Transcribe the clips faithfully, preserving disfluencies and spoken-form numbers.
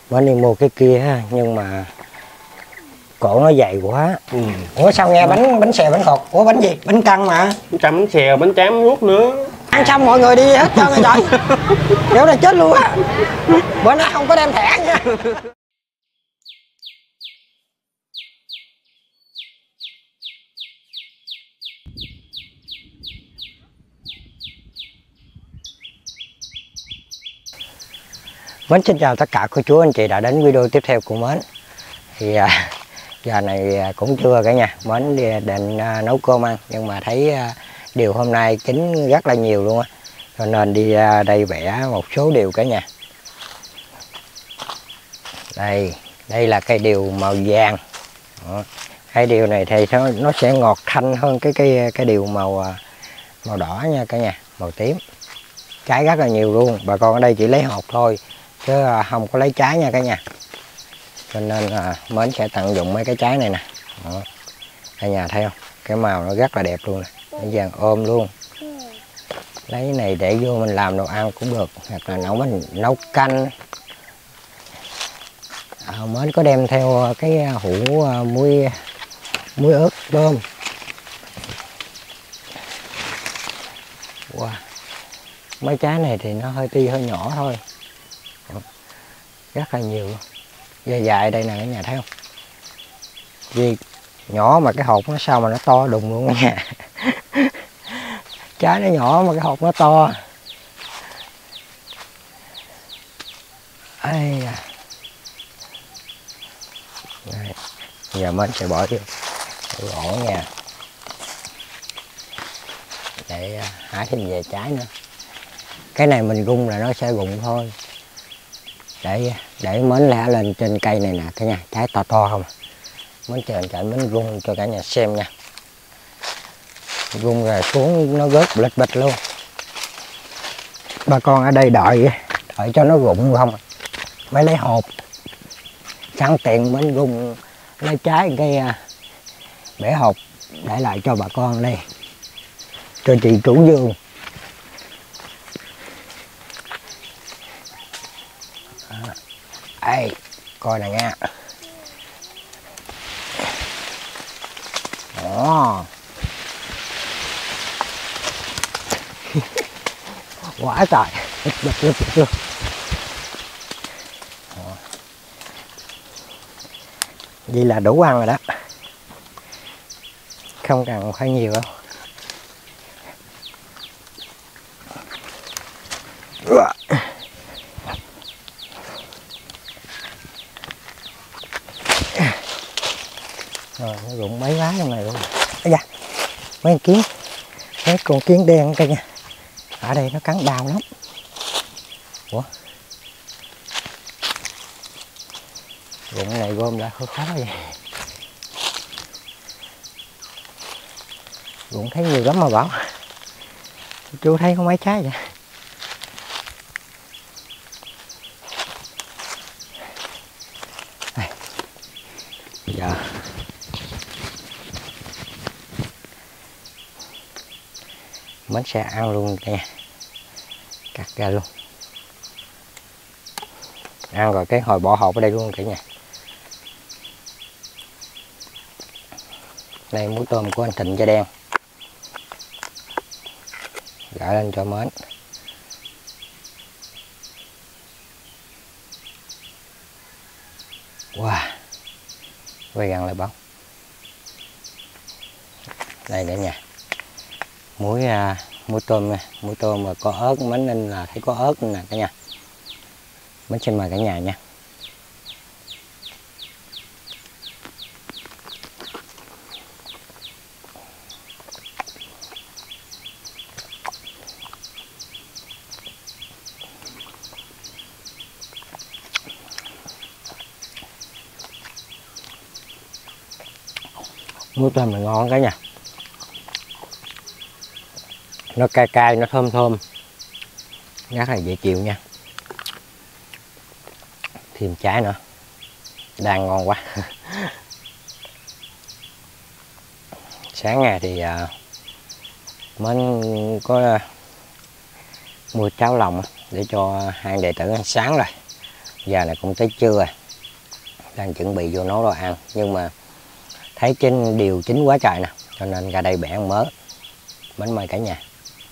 Mới đi mua cái kia nhưng mà cổ nó dày quá. Ừ. Ủa sao nghe bánh bánh xèo bánh khọt? Ủa bánh gì? Bánh căn mà. Bánh căn, bánh xèo, bánh tráng ruốc nữa. Ăn xong mọi người đi hết trơn rồi trời. Kiểu này chết luôn á. Bữa nay không có đem thẻ nha. Mến xin chào tất cả cô chú anh chị đã đến video tiếp theo của Mến. Thì à, giờ này cũng trưa cả nhà. Mến đi định à, nấu cơm ăn, nhưng mà thấy à, điều hôm nay chín rất là nhiều luôn á, cho nên đi à, đây vẽ một số điều cả nhà. Đây, đây là cây điều màu vàng. Đó. Cây điều này thì nó, nó sẽ ngọt thanh hơn cái cây cái điều màu màu đỏ nha cả nhà, màu tím. Trái rất là nhiều luôn. Bà con ở đây chỉ lấy hột thôi chứ không có lấy trái nha cả nhà. Cho nên là Mến sẽ tận dụng mấy cái trái này nè. Đó. Cả nhà thấy không? Cái màu nó rất là đẹp luôn nè. Nó vàng ôm luôn. Lấy cái này để vô mình làm đồ ăn cũng được, hoặc là nấu mình nấu canh. À, Mến có đem theo cái hũ muối muối ớt tôm. Wow. Mấy trái này thì nó hơi ti hơi nhỏ thôi. Rất là nhiều luôn. Dài dài đây nè cả nhà thấy không? Vì nhỏ mà cái hột nó sao mà nó to đùng luôn cả nhà. Trái nó nhỏ mà cái hột nó to. Ây da. Đây. Giờ mình sẽ bỏ vô ổ nha, để hái thêm về trái nữa. Cái này mình gung là nó sẽ rụng thôi, để để Mến lẻ lên trên cây này nè cả nhà, trái to to không. Mến chờ chạy Mến gung cho cả nhà xem nha. Gung rồi xuống nó rớt bịch bịch luôn. Bà con ở đây đợi đợi cho nó rụng không mới lấy hộp, sẵn tiện Mến gung lấy trái cái bẻ hộp để lại cho bà con đây, cho chị chủ vườn. Ê, coi nè nha. Đó. Quá trời. Vậy là đủ ăn rồi đó. Không cần phải nhiều đâu. Rồi nó rụng mấy lá trong này luôn. Ây da, mấy con kiến, mấy con kiến đen cả nha. Ở đây nó cắn đau lắm. Ủa? Rụng này gom lại khó khó vậy. Rụng thấy nhiều lắm mà Bảo. Chú thấy có mấy trái vậy. Đây. Giờ Mến sẽ ăn luôn nha, cắt ra luôn, ăn rồi cái hồi bỏ hộp ở đây luôn cả nhà. Đây muối tôm của anh Thịnh da đen, gỡ lên cho Mến. Wow, quay gần lại Bảo. Đây cả nhà, muối à, muối tôm nha, muối tôm mà có ớt. Mến nên là thấy có ớt nè cả nhà. Mến xin mời cả nhà nha. Muối tôm là ngon cả nhà. Nó cay cay, nó thơm thơm, rất là dễ chịu nha. Thêm trái nữa, đang ngon quá. Sáng ngày thì uh, Mến có uh, mua cháo lòng để cho hai đệ tử ăn sáng rồi. Giờ này cũng tới trưa rồi, đang chuẩn bị vô nấu đồ ăn, nhưng mà thấy trên điều chín quá trời nè, cho nên ra đây bẻ ăn mớ bánh mời cả nhà.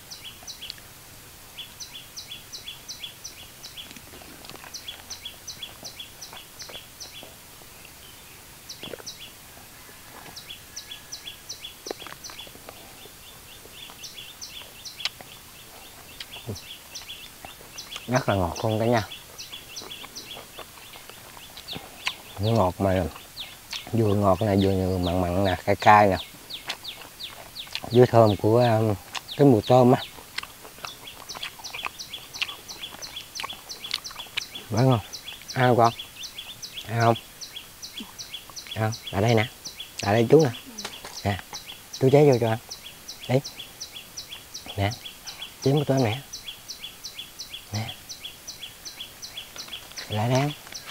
Rất là ngọt luôn cả nhà, ngọt mà vừa ngọt này vừa mặn mặn nè, cay cay nè, với thơm của um, cái mùi tôm á, phải không? Ăn không con? Ăn không? Ăn không? Ở đây nè, ở đây chú nè, nè, chú chế vô cho ăn, đấy, nè, chế một tôm nè, nè, lại đây ăn.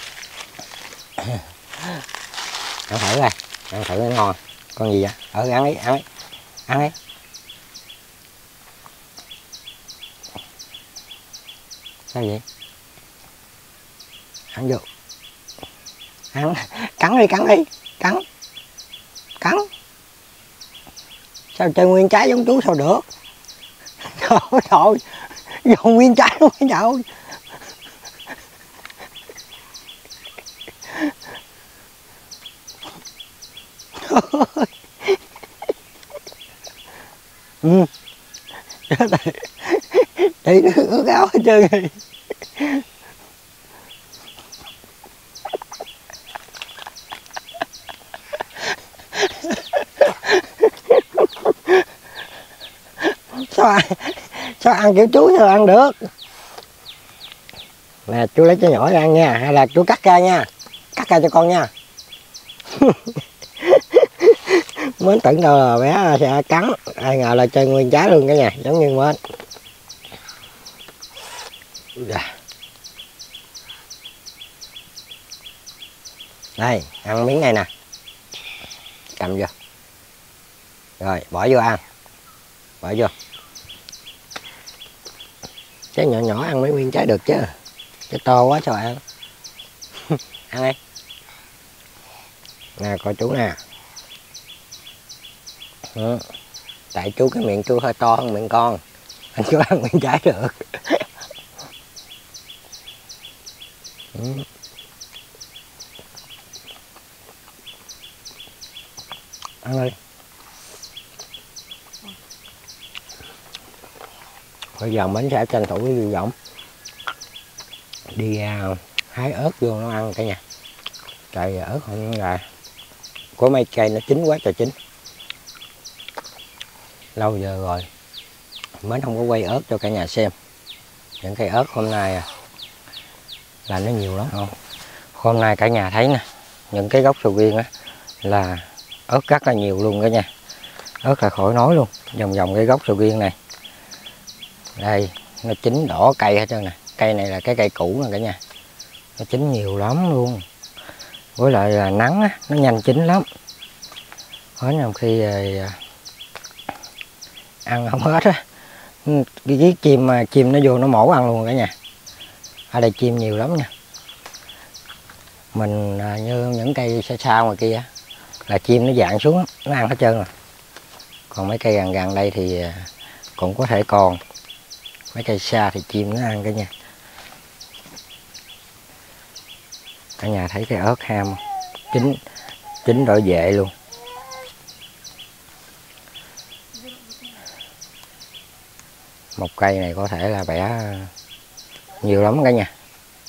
Ăn thử coi, ăn thử nó ngon. Con gì vậy? Ờ, ăn đi, ăn đi, ăn đi. Sao vậy? Ăn vô. Ăn, cắn đi, cắn đi, cắn. Cắn. Sao chơi nguyên trái giống chú sao được? Trời ơi, vô nguyên trái luôn trời ơi. Ừ. Đi nó ướt áo hết trơn rồi. Sao ăn, sao ăn kiểu chú sao ăn được? Nè chú lấy cho nhỏ ra ăn nha, hay là chú cắt ra nha, cắt ra cho con nha. Mến tưởng đâu là bé sẽ cắn, ai ngờ là chơi nguyên trái luôn cả nhà, giống như Mến. Đây, ăn miếng này nè, cầm vô, rồi bỏ vô ăn, bỏ vô. Trái nhỏ nhỏ ăn mấy nguyên trái được chứ, trái to quá sao ăn. Ăn đi. Nè coi chú nè. Ừ. Tại chú cái miệng chú hơi to hơn miệng con, anh chú ăn nguyên trái được. Ừ. Ăn đi. Bây giờ mình sẽ tranh thủ cái giọng đi uh, hái ớt vô nó ăn cả nhà. Trời ớt không là có mấy cây nó chín quá trời chín. Lâu giờ rồi mới không có quay ớt cho cả nhà xem. Những cây ớt hôm nay là nó nhiều lắm không. Hôm nay cả nhà thấy nè, những cái gốc sầu riêng á là ớt rất là nhiều luôn cả nhà. Ớt là khỏi nói luôn, vòng vòng cái gốc sầu riêng này. Đây, nó chín đỏ cây hết trơn nè. Cây này là cái cây cũ nè cả nhà. Nó chín nhiều lắm luôn. Với lại là nắng á, nó nhanh chín lắm. Hết nhiều khi rồi, ăn không hết á. Cái chim mà chim nó vô nó mổ ăn luôn cả nhà. Ở đây chim nhiều lắm nha. Mình như những cây xa xa ngoài kia là chim nó dạn xuống nó ăn hết trơn rồi. Còn mấy cây gần gần đây thì cũng có thể còn. Mấy cây xa thì chim nó ăn cả nhà. Cả nhà thấy cái ớt ham không? Chín chín đổi vệ luôn. Một cây này có thể là bẻ nhiều lắm cả nhà.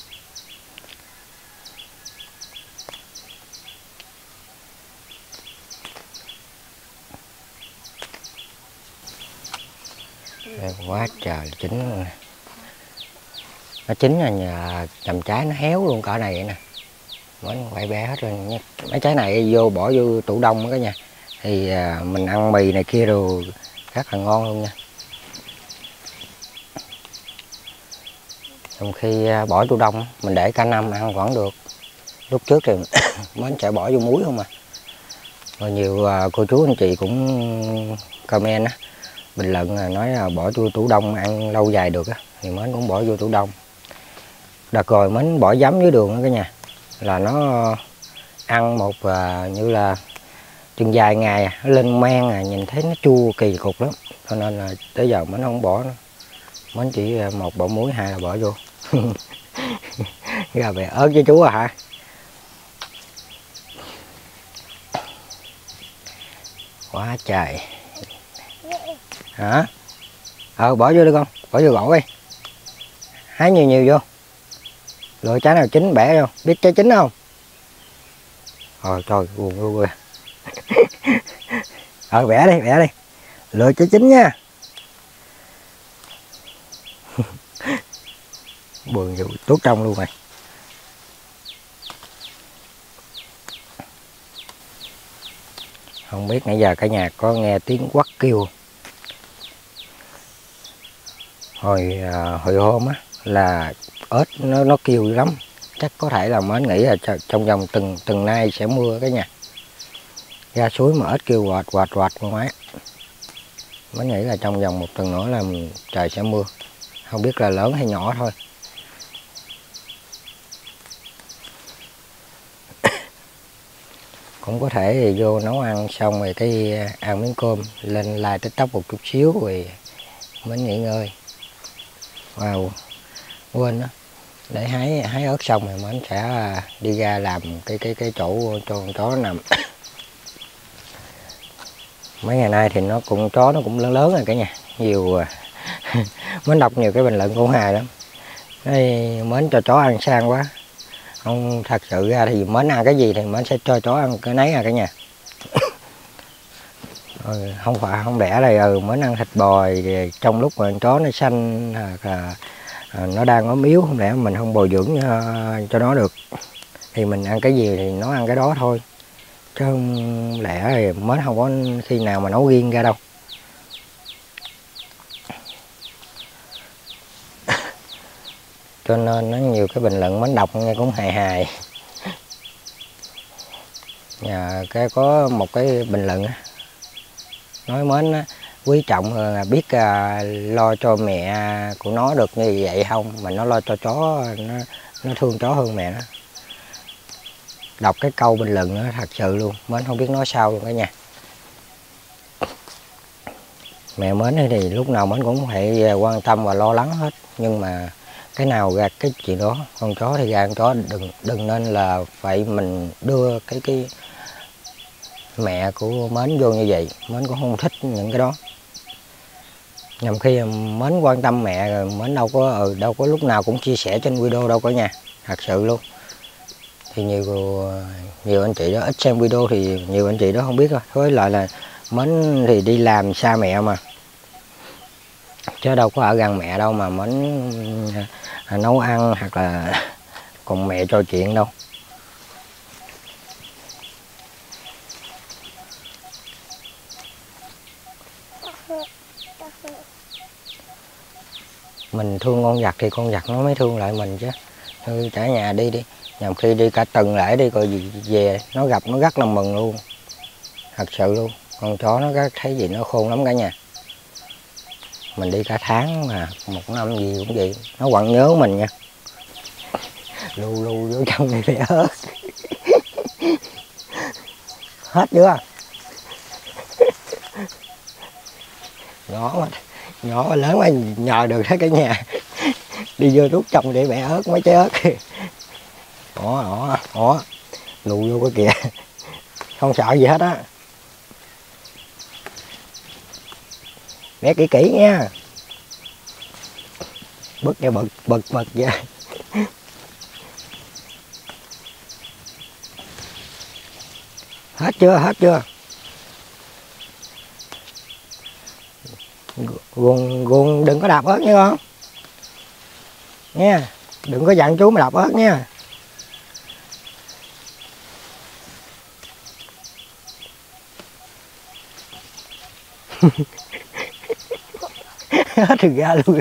Đây, quá trời chín luôn nè. Nó chín là nhờ chầm trái nó héo luôn cỡ này vậy nè. Mới phải bẻ hết rồi nha. Mấy trái này vô bỏ vô tủ đông cả nhà. Thì mình ăn mì này kia rồi rất là ngon luôn nha. Trong khi bỏ tủ đông mình để cả năm ăn vẫn được. Lúc trước thì mới sẽ bỏ vô muối không à. Rồi nhiều cô chú anh chị cũng comment á, bình luận là nói là bỏ vô tủ đông ăn lâu dài được á, thì mới cũng bỏ vô tủ đông. Đợt rồi mến bỏ giấm dưới đường đó cả nhà, là nó ăn một à, như là chừng vài ngày à, nó lên men à, nhìn thấy nó chua kỳ cục lắm, cho nên là tới giờ mến không bỏ nữa. Mến chỉ một bỏ muối, hai là bỏ vô. Gà về ớt với chú à hả? Quá trời. Hả? Ờ bỏ vô đi con, bỏ vô gỗ đi. Hái nhiều nhiều vô. Lựa trái nào chín bẻ vô, biết trái chín không? Rồi trời, buồn luôn rồi. Ờ bẻ đi, bẻ đi. Lựa trái chín nha. Buồn vụ tốt trong luôn rồi. Không biết nãy giờ cả nhà có nghe tiếng quắt kêu. Hồi à, hồi hôm á là ếch nó nó kêu lắm, chắc có thể là mến nghĩ là trong vòng từng từng nay sẽ mưa cả nhà. Ra suối mà ếch kêu quạt quạt quạt con máy. Mến nghĩ là trong vòng một tuần nữa là trời sẽ mưa, không biết là lớn hay nhỏ thôi. Cũng có thể thì vô nấu ăn xong rồi cái ăn miếng cơm lên like TikTok một chút xíu rồi mến nghỉ ngơi. Wow, quên đó, để hái hái ớt xong rồi mến sẽ đi ra làm cái cái cái chỗ cho con chó nằm. Mấy ngày nay thì nó cũng chó nó cũng lớn lớn rồi cả nhà, nhiều mến đọc nhiều cái bình luận của Hà lắm. Đây mến cho chó ăn sang quá. Không, thật sự ra thì mến ăn cái gì thì mến sẽ cho chó ăn cái nấy à cả nhà. Ừ, không phải không lẽ là ừ, mến ăn thịt bò thì trong lúc mà chó nó xanh hoặc là à, nó đang ốm yếu, không lẽ mình không bồi dưỡng uh, cho nó được, thì mình ăn cái gì thì nó ăn cái đó thôi, chứ không lẽ thì mến không có khi nào mà nấu riêng ra đâu. Cho nên nó nhiều cái bình luận mến đọc nghe cũng hài hài. Nhà cái có một cái bình luận nói mến quý trọng là biết à, lo cho mẹ của nó được như vậy không, mà nó lo cho chó, nó, nó thương chó hơn mẹ nó. Đọc cái câu bình luận đó thật sự luôn mến không biết nói sao luôn cả nhà. Mẹ mến thì lúc nào mến cũng phải quan tâm và lo lắng hết, nhưng mà cái nào ra cái chuyện đó. Con chó thì ra con chó, đừng đừng nên là phải mình đưa cái cái mẹ của mến vô như vậy. Mến cũng không thích những cái đó. Nhằm khi mến quan tâm mẹ rồi mến đâu có ừ, đâu có lúc nào cũng chia sẻ trên video đâu cả nhà, thật sự luôn. Thì nhiều nhiều anh chị đó ít xem video thì nhiều anh chị đó không biết thôi. Với lại là mến thì đi làm xa mẹ mà, chứ đâu có ở gần mẹ đâu mà mến nấu ăn hoặc là cùng mẹ trò chuyện đâu. Mình thương con vật thì con vật nó mới thương lại mình chứ. Thôi cả nhà đi đi, nhằm khi đi cả tuần lễ đi rồi về nó gặp nó rất là mừng luôn, thật sự luôn. Con chó nó rất thấy gì nó khôn lắm cả nhà. Mình đi cả tháng mà một năm gì cũng vậy, nó vẫn nhớ mình nha. Lu lu vô trong này để ớt. Hết chưa? Nhỏ mà nhỏ lớn mà nhờ được hết cả nhà. Đi vô rút trong để bẻ ớt mấy trái ớt. Đó đó đó, lù vô cái kìa, không sợ gì hết á. Bẻ kỹ kỹ nha, bứt ra bật bật bật ra. Hết chưa? Hết chưa? Guồng guồng đừng có đạp ớt nha con nha, đừng có dặn chú mà đạp ớt nha. Hết được ra luôn rồi.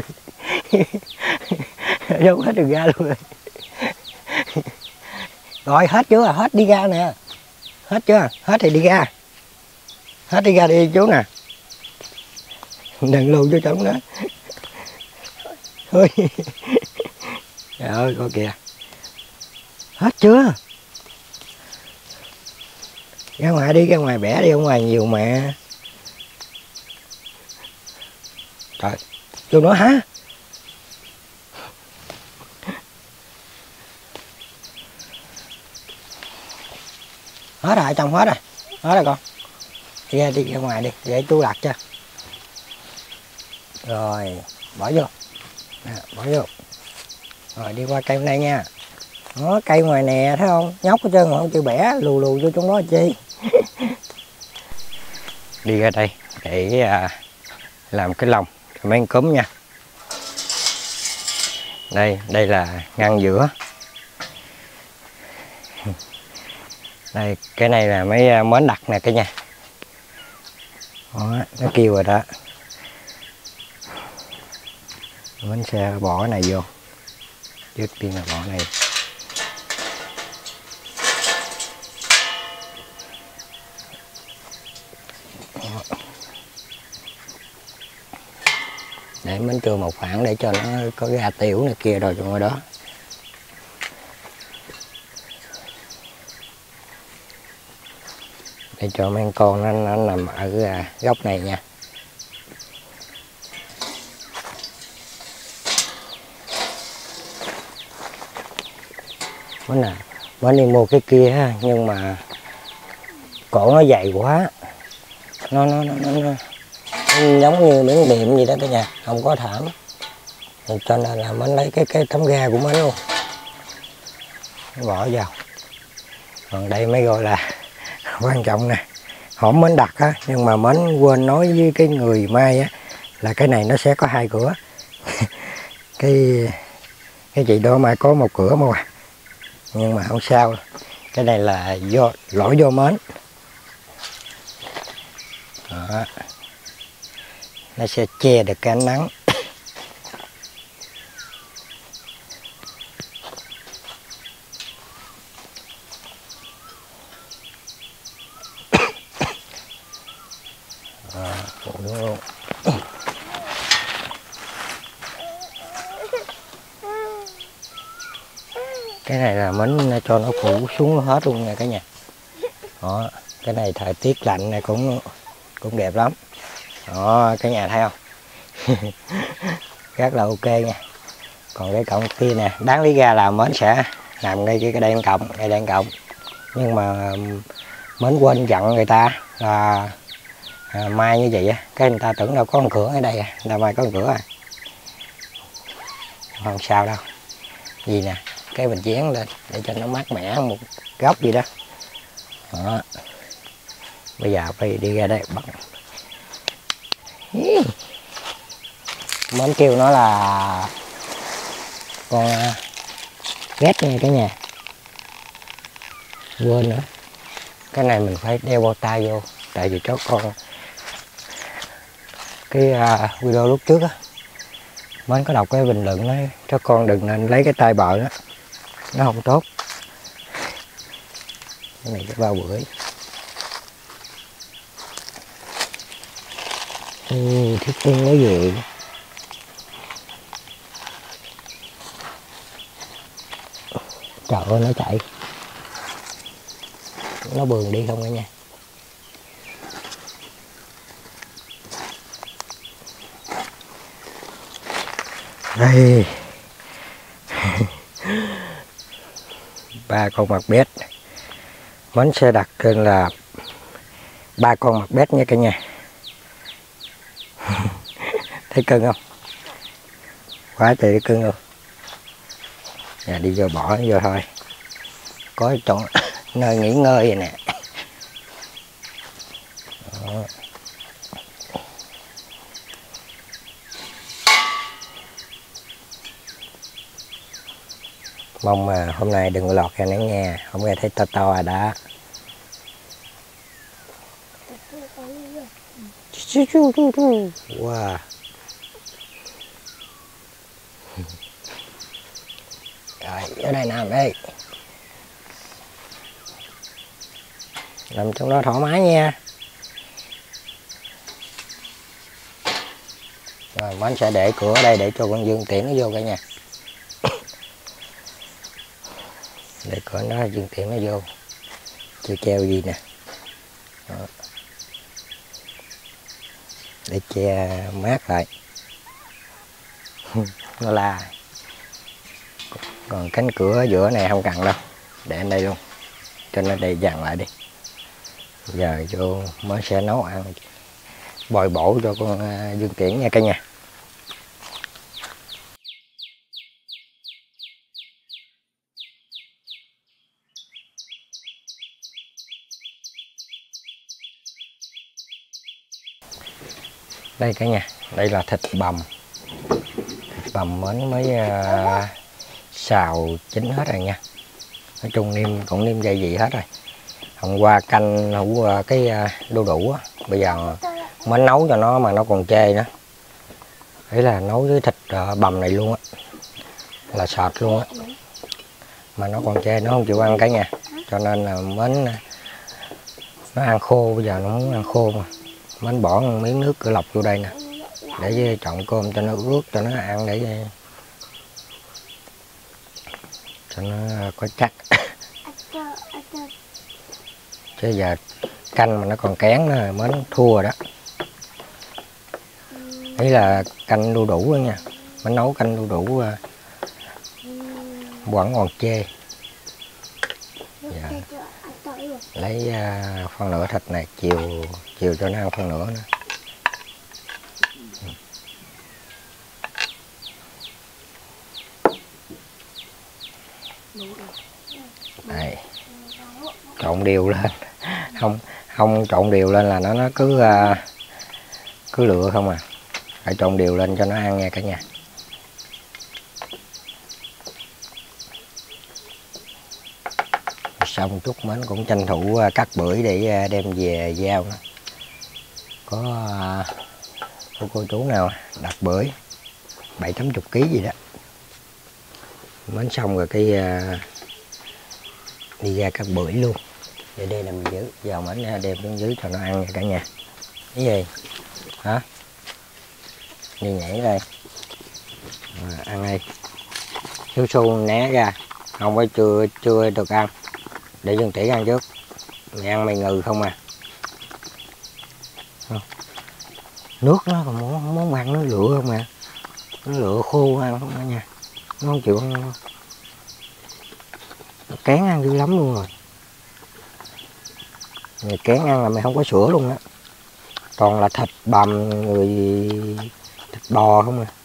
Đâu hết được ra luôn rồi. Rồi hết chưa? Hết đi ra nè. Hết chưa? Hết thì đi ra. Hết đi ra đi chú nè. Đừng lưu cho trống đó. Thôi. Trời ơi, coi kìa. Hết chưa? Ra ngoài đi, ra ngoài bẻ đi, ở ngoài nhiều mà. Trời, vô nữa hả? Hết rồi, trong hết rồi. Hết rồi con. Đi ra, đi ra ngoài đi, để chú lặt cho. Rồi, bỏ vô. Nè, bỏ vô. Rồi đi qua cây bên đây nha. Đó, cây ngoài nè, thấy không? Nhóc hết trơn mà không chịu bẻ, lù lù vô trong đó chi. Đi ra đây để à, làm cái lồng cho mấy con cúm nha. Đây, đây là ngăn giữa. Đây, cái này là mấy mến đặt nè cả nhà. Đó, nó kêu rồi đó. Mình sẽ bỏ cái này vô. Trước tiên là bỏ này. Đó. Để mình chừa một khoảng để cho nó có ra tiểu này kia rồi trong đó. Để cho mấy con nó, nó nằm ở góc này nha. Mới nè, mới đi mua cái kia ha, nhưng mà cổ nó dày quá. Nó nó nó nó, nó, nó giống như miếng đệm gì đó cả nhà, không có thảm. Cho nên là mình lấy cái cái tấm ga của mình luôn. Bỏ vào. Còn đây mới gọi là quan trọng nè. Hổm mến đặt á, nhưng mà mến quên nói với cái người may á là cái này nó sẽ có hai cửa. cái cái chị đó mai có một cửa mà, nhưng mà không sao. Cái này là do lỗi vô mến. Đó. Nó sẽ che được cái ánh nắng. À, đúng luôn. Cái này là mình cho nó phủ xuống hết luôn nha cả nhà. Đó, cái này thời tiết lạnh này cũng cũng đẹp lắm. Đó, cả nhà thấy không? Rất là ok nha. Còn cái cọng kia nè, đáng lý ra là mến sẽ làm ngay cái đèn cộng, cái đèn cộng. Nhưng mà mến quên dặn người ta là à, mai như vậy á, cái người ta tưởng đâu có con cửa ở đây à, người ta mai có con cửa à. Không sao đâu. Gì nè, cái mình dán lên để cho nó mát mẻ một góc gì đó. Đó. Bây giờ phải đi ra đây bắt. Mến kêu nó là con ghét nha cả nhà. Quên nữa. Cái này mình phải đeo bao tay vô, tại vì cho con cái uh, video lúc trước á, Mến có đọc cái bình luận nói cho con đừng nên lấy cái tay bợ đó, nó không tốt. Cái này cái bao bưởi. Ừ, thiết tiên nó gì? Trời ơi, nó chạy. Nó bường đi không cả nha. Đây. Ba con mặt bét. Mến sẽ đặt tên là ba con mặt bét nha cả nhà. Thấy cưng không? Quá trời cưng luôn. Nhà đi vô bỏ vô thôi. Có chỗ nơi nghỉ ngơi vậy nè. Đó. Mong mà hôm nay đừng lọt ra nắng nghe, không nghe thấy to to à đã. Wow. Rồi, ở đây nằm đây. Nằm trong đó thoải mái nha. Rồi, Mến sẽ để cửa ở đây để cho con Dương tiễn nó vô cả nhà. để cửa nó dương tiện nó vô, chưa treo gì nè. Đó. Để che mát lại. Nó la. Còn cánh cửa giữa này không cần đâu, để anh đây luôn cho nó đầy dàn lại đi. Giờ vô mới sẽ nấu ăn bồi bổ cho con Dương Tiễn nha cả nhà. Đây cả nhà, đây là thịt bằm. Thịt bằm mến mới uh, xào chín hết rồi nha. Nói chung niêm cũng niêm gia vị hết rồi. Hôm qua canh hủ cái đu đủ á, bây giờ mới nấu cho nó mà nó còn chê nữa. Đấy là nấu với thịt bằm này luôn á, là sọt luôn á, mà nó còn chê, nó không chịu ăn cả nhà, cho nên là mến nó ăn khô. Bây giờ nó muốn ăn khô mà mến bỏ một miếng nước cửa lọc vô đây nè, để trộn cơm cho nó ướt, cho nó ăn, để cho nó có chắc. Chứ giờ canh mà nó còn kén nữa mới thua đó. Đấy là canh đu đủ đó nha, mới nấu canh đu đủ vẫn còn chê. Dạ. Lấy uh, phân nửa thịt này chiều chiều cho nó ăn phân nửa nữa. Đây, trộn đều lên. Không không trộn đều lên là nó nó cứ uh, cứ lựa không à. Phải trộn đều lên cho nó ăn nha cả nhà. Xong chút mến cũng tranh thủ cắt bưởi để đem về giao nữa. Có uh, cô, cô chú nào đặt bưởi bảy tám chục ký gì đó. Mến xong rồi cái uh, đi ra cắt bưởi luôn. Để đây làm giữ, giờ mến đem xuống dưới cho nó ăn nha cả nhà. Cái gì? Hả? Đi nhảy đây. À, ăn đi. Su Su né ra, không phải chưa chưa được ăn. Để Dương Tỷ ăn trước. Mày ăn mày ngừ không à. Không. Nước nó còn muốn muốn ăn nó lựa không à. Nó lựa khô ăn không cả nha. Nó không chịu ăn đâu. Nó kén ăn dữ lắm luôn rồi. Mày kén ăn là mày không có sữa luôn á. Toàn là thịt bằm người thịt bò không à.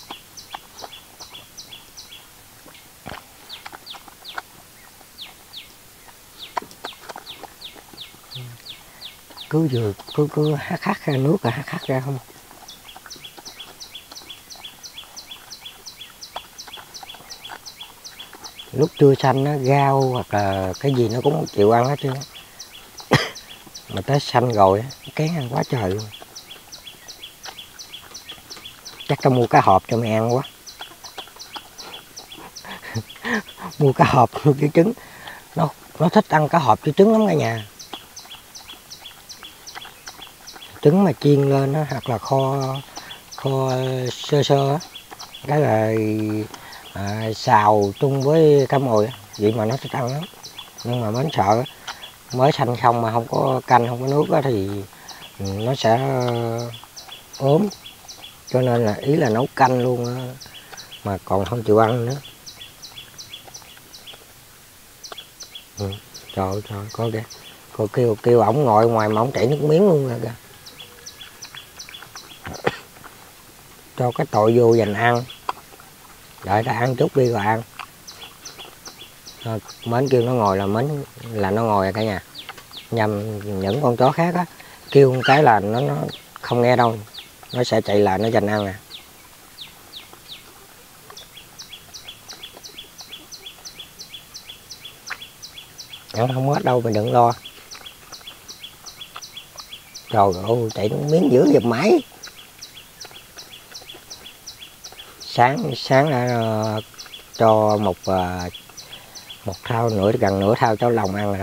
Cứ vừa cứ cứ hắt hắt ra nước là hắt hắt ra không. Lúc chưa xanh nó rau hoặc là cái gì nó cũng không chịu ăn hết trơn. Mà tới xanh rồi kén ăn quá trời luôn. Chắc tao mua cá hộp cho mày ăn quá. Mua cá hộp mua cái trứng. Nó nó thích ăn cá hộp với trứng lắm cả nhà. Trứng mà chiên lên đó, hoặc là kho kho sơ sơ á, cái là à, xào chung với cá mồi á, vậy mà nó thích ăn lắm. Nhưng mà mến sợ mới xanh không mà không có canh không có nước á thì nó sẽ ốm, cho nên là ý là nấu canh luôn á, mà còn không chịu ăn nữa. Ừ. Trời ơi, trời có kìa, cô kêu kêu ổng ngồi ngoài mà ổng chảy nước miếng luôn rồi kìa. Cho cái tội vô dành ăn, đợi ta ăn chút đi rồi ăn. À, mến kêu nó ngồi là mến là nó ngồi rồi cả nhà. Nhằm những con chó khác á, kêu một cái là nó nó không nghe đâu, nó sẽ chạy lại nó giành ăn à. Ăn không hết đâu, mình đừng lo. Trời ơi, chạy miếng giữa giùm mãi. Sáng sáng đã uh, cho một uh, một thao nửa gần nửa thao cháo lòng ăn rồi đó.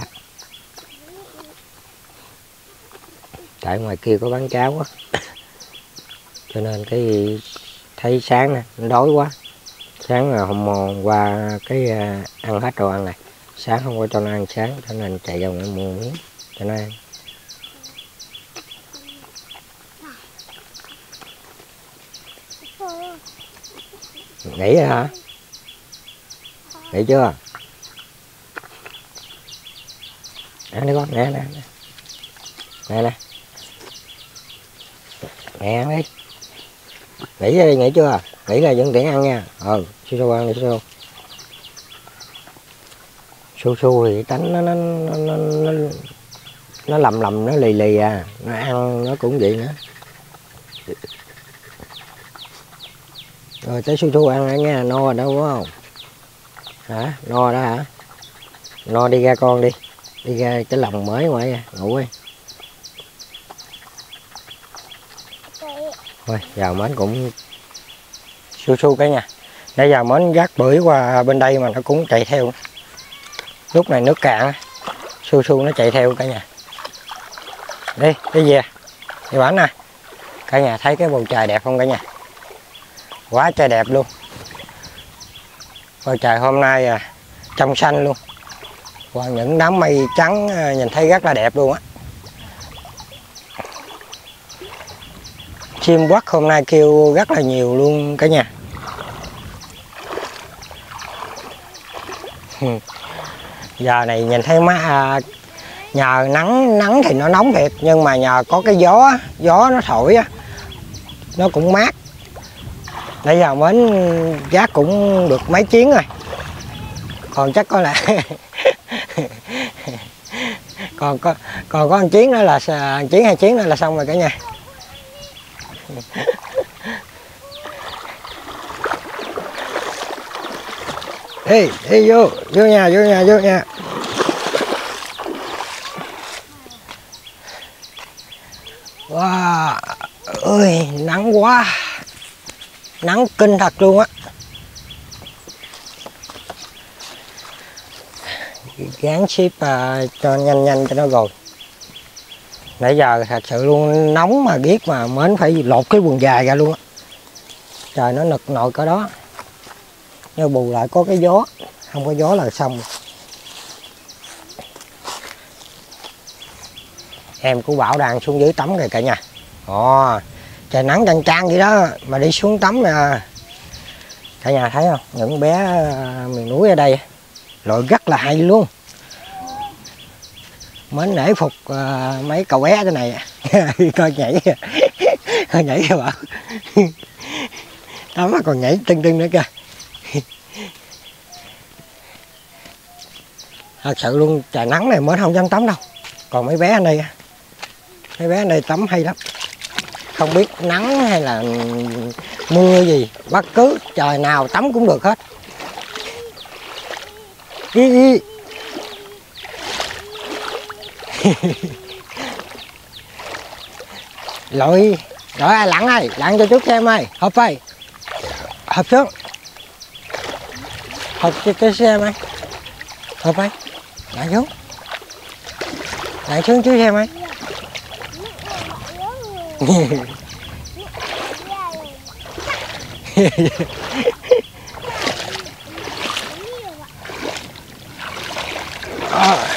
Tại ngoài kia có bán cháo á, cho nên cái thấy sáng nè, đói quá. Sáng là hôm qua cái uh, ăn hết đồ ăn này, Sáng không có cho nó ăn sáng cho nên chạy ra ngoài mua miếng cho nó ăn. Nghỉ rồi hả? Nghỉ chưa? Ăn đi con, nè nè nè nè nè ăn đi. Nghỉ đi, nghỉ chưa? Nghỉ là vẫn tiện ăn nha. Ừ, su su ăn đi su su. Su su thì tánh nó nó nó nó nó, nó lầm lầm nó lì lì à, nó ăn nó cũng vậy nữa. Rồi tới su su ăn nha, no rồi đâu phải không? Hả? No đó hả? No đi ra con đi. Đi ra cái lồng mới ngoài ra, ngủ đi. Thôi, giờ mến cũng su su cái nha. Nãy giờ mến gác bưởi qua bên đây mà nó cũng chạy theo. Lúc này nước cạn, su su nó chạy theo cả nhà. Đi, đi về. Đi bánh nè. Cả nhà thấy cái bầu trời đẹp không cả nhà? Quá trời đẹp luôn. Bầu trời hôm nay à, trong xanh luôn. Và những đám mây trắng nhìn thấy rất là đẹp luôn á. Chim quắc hôm nay kêu rất là nhiều luôn cả nhà. Giờ này nhìn thấy má à, nhờ nắng nắng thì nó nóng thiệt, nhưng mà nhờ có cái gió gió nó thổi á, nó cũng mát. Nãy giờ mến gác cũng được mấy chuyến rồi, còn chắc có lẽ còn có còn có một chuyến nữa là một chuyến hai chuyến nữa là xong rồi cả nhà. Đi đi vô vô nhà vô nhà vô nhà. Wow ơi, nắng quá, nắng kinh thật luôn á. Gán ship uh, cho nhanh nhanh cho nó rồi. Nãy giờ thật sự luôn nóng mà biết mà mến phải lột cái quần dài ra luôn á. Trời nó nực nội cỡ đó. Nhưng bù lại có cái gió, không có gió là xong. Em của Bảo đang xuống dưới tắm rồi cả nhà. Ồ, trời nắng chang chang vậy đó mà đi xuống tắm nè. Cả nhà thấy không? Những bé miền núi ở đây loại rất là hay luôn. Mến nể phục uh, mấy cậu bé thế này. Coi nhảy coi nhảy kìa Bảo. Tắm mà còn nhảy tưng tưng nữa kìa. Thật sự luôn, trời nắng này Mến không dám tắm đâu. Còn mấy bé ở đây, mấy bé ở đây tắm hay lắm. Không biết nắng hay là mưa gì, bất cứ trời nào tắm cũng được hết. Đi đi. Lội, rồi ai lặn ơi, lặn cho chút cho em ơi, hộp ơi. Hộp xuống. Hộp cho cái xe em ơi. Hộp ơi. Lặn xuống. Lặn xuống chú em ơi. À.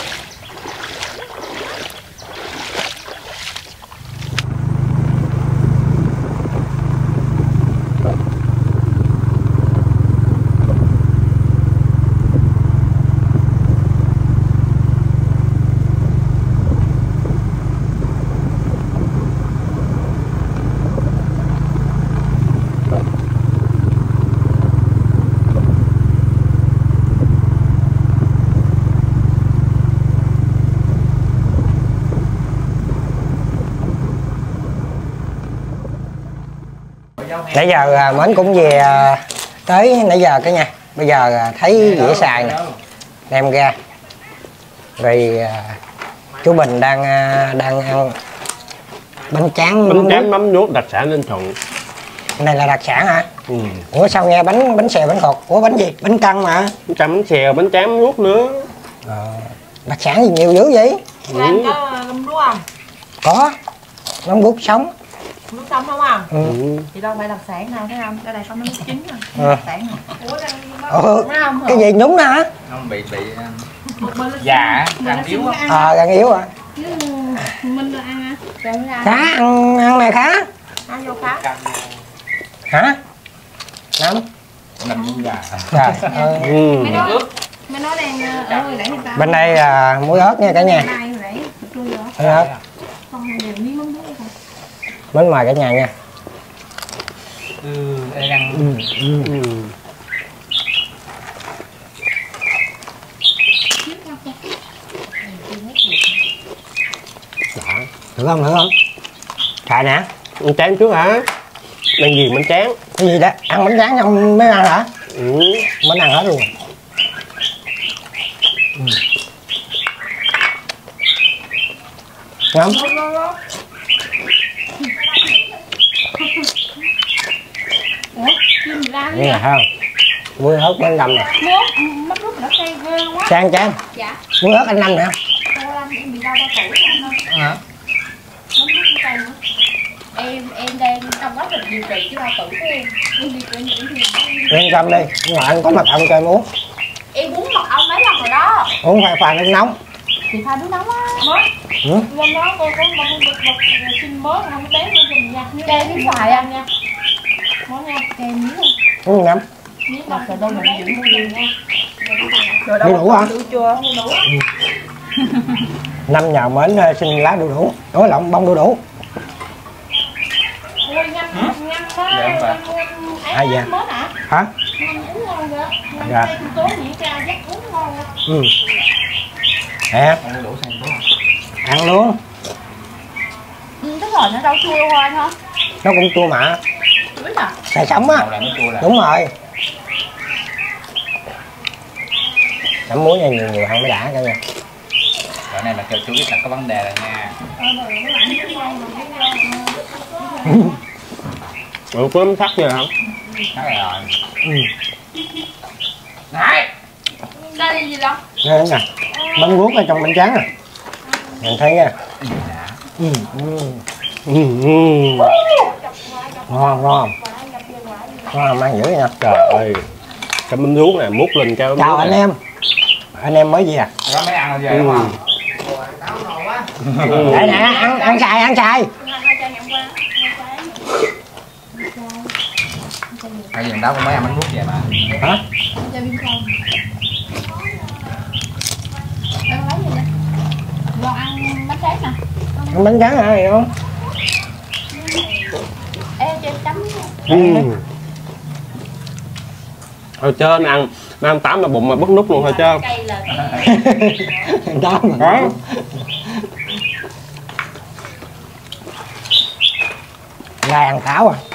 Nãy giờ Mến cũng về tới nãy giờ cả nhà. Bây giờ thấy dĩa xài nè, đem ra. Rồi chú Bình đang đang ăn bánh tráng bánh tráng mắm vuốt đặc sản Ninh Thuận. Này là đặc sản hả? Ừ. Ủa sao nghe bánh bánh xèo bánh khọt? Ủa bánh gì? Bánh căn mà. Bánh tráng bánh xèo, bánh tráng mắm vuốt nữa. À, đặc sản gì nhiều dữ vậy? Em có mắm vuốt không? Có. Mắm vuốt sống. Nước trong không không? Ừ. Thì đâu phải đặc sản đâu thấy không? Đây là không có nước chính rồi. Ừ. Đặc sản này. Ủa đang Ừ. thấy không? Cái gì nhúng đó hả? Không bị bị Một bên nó già xin- răng nó yếu xin á. ăn À, gan yếu à? Chứ mình được ăn á. Rồi mới ăn. Khá, ăn, ăn này khá. Ăn vô khá. căng Hả? Năm. nằm cũng già. Trời ơi. Ừ. Mấy nói mấy nói đang ở hồi nãy người ta. Bên đây là muối ớt nha cả nhà. Này hồi nãy tôi rồi. Muối ớt. Con đều miếng mắm muối không? Bánh mời cả nhà nha. Ừ, đây đang Ừ. Ừ. Ừ. Được không? Được không? Xài nè. Ăn chán trước hả? Đang gì bánh tráng? Cái gì đó? Ăn bánh tráng không mới ăn hả? Ừ. Bánh ăn hết luôn. Ừ. Ngon. Ủa, chim gì ra Nghe là không? Muối ớt bánh năm nè. Mốt, mất lúc đã say ghê luôn á. Trang Trang. Dạ. Muối ớt anh năm nè. Cô Lâm em bị đau ba tuổi rồi anh ơi. Hả? Mất lúc của tay nữa. Em em đang trong quá trình điều trị chứ ba tuổi của em. Em điều trị những thì Yên tâm đi. Ngoài anh có mật ong cho em uống. em uống mật ong mấy lần rồi đó. Uống phải pha nước nóng. Thì pha nước nóng á. Mới. Ừ. Hôm đó cô có mong bực bực xin mới không có bé luôn dùm nha. Kem miếng xoài ăn nha. Món nha, kem miếng luôn. Uống năm. Miếng ngọt rồi đâu mình giữ nhiều nha. Rồi đủ đủ hả? Đủ chưa? Đủ á. Năm nhờ mến ờ, xin lá đu đủ. Ủa lộn bông đu đủ. Ôi nhanh nhanh đó. Dạ, phải. À, dạ. Mới hả? Hả? Nhanh uống ngon vậy. Nhanh Dạ. tay tố nhĩ ra dắt uống ngon vậy. Ừ. Nè, ăn đủ sang đúng ăn luôn. Ừ, cái rồi nó rau chua thôi hả? Nó cũng chua mà. Biết à? Xài sống á. màu là nó chua là Đúng rồi. Chấm muối nha, nhiều nhiều ăn mới đã cả nha. cái này là kêu chú biết là có vấn đề rồi nha. Ủa có mắm sắc vậy hả? Đó rồi. Ừ. Này. Đây gì đâu? Đây nè. Bánh guốc ở trong bánh tráng nè. Mình thấy nha. Dạ. Ừ. Ừ. Ừ. Ừ. Ngon ngon. Ngon mang dữ nha. Trời ơi. Cái bánh ruốc này múc lên cái Chào anh em. Anh em mới gì à? Có mấy ăn rồi Ừ. đúng không? Ừ. Để nè, ăn ăn xài ăn xài. Hay gì đó cũng mấy ăn bánh mút vậy mà. Hả? Cho bên trong. Em lấy gì vậy? Con ăn bánh tráng nè. Ăn bánh tráng hả hiểu không? Ê cho em chấm. Ừ. Hồi trên ăn ăn tám là bụng mà bất nút luôn thôi chứ. Cây là Đó mà. Đó. Gai ăn tháo à.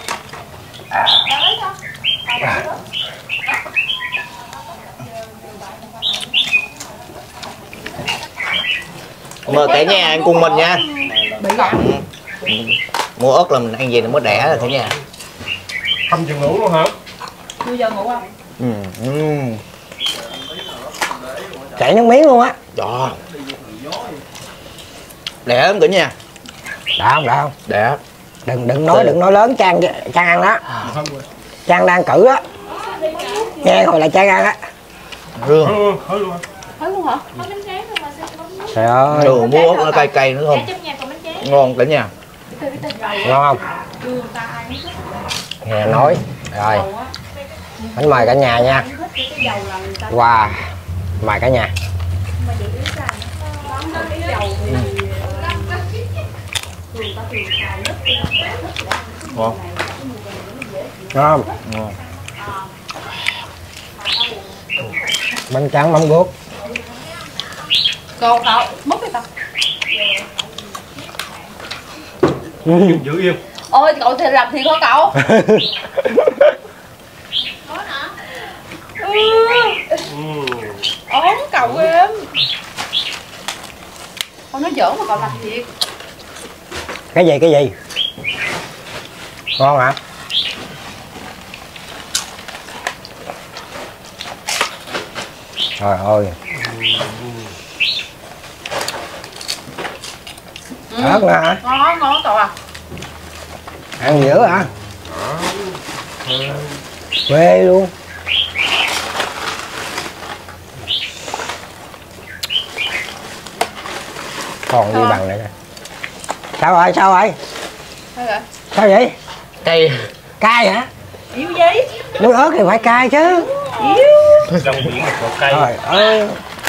Mời cả nhà ăn cùng mình nha. bị gặm. Mua ớt là mình ăn gì nó mới đẻ rồi cả nhà. Không chừng ngủ luôn hả? Bây giờ ngủ không? Ừ. Ừ. Chảy nước miếng luôn á. Đó. Đẻ lắm cả nhà. Đã không, đã không? Đẻ. Đừng đừng nói đừng nói lớn Trang Trang ăn đó. Trang đang cử á. Nghe rồi là Trang ăn á. Rương. Ừ, thôi luôn. Thấy luôn hả? Có bánh tráng không mà sao có bánh Trời ơi, Rương mua ớt nó cay cay nữa không? Dạ, trong nhà còn bánh tráng. Ngon cả nhà. ngon không? Đưa người ta ai cũng thích. Nghe nói. Rồi, Dầu á. bánh mời cả nhà nha. Thích cái cái dầu là người ta Wow, mời cả nhà. mà để ý ra nó cái dầu thì người ta thường xài nhất Ngon. Ngon không? Ngon. Bánh tráng mắm guốc. cậu cậu mất cái tập. Giữ yên. Ôi cậu thì làm thiệt hả cậu? Có hả? Ừ. Ừ. Ốm cậu em. Con nói giỡn mà cậu làm thiệt. Cái gì cái gì? Ngon hả? Trời ơi. Ừ. Ớt nữa hả? Ngon ngon cậu à. Ăn dữ hả? Quê luôn. Còn gì bằng này nè. Sao rồi, sao rồi? Sao vậy? Sao vậy? Cây. Cay hả? Yếu gì? Muối ớt thì phải cay chứ. Yếu. Trong biển một cây. Trời ơi.